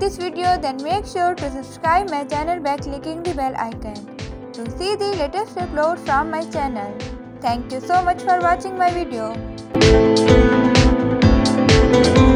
this video, then make sure to subscribe my channel by clicking the bell icon to see the latest upload from my channel. Thank you so much for watching my video.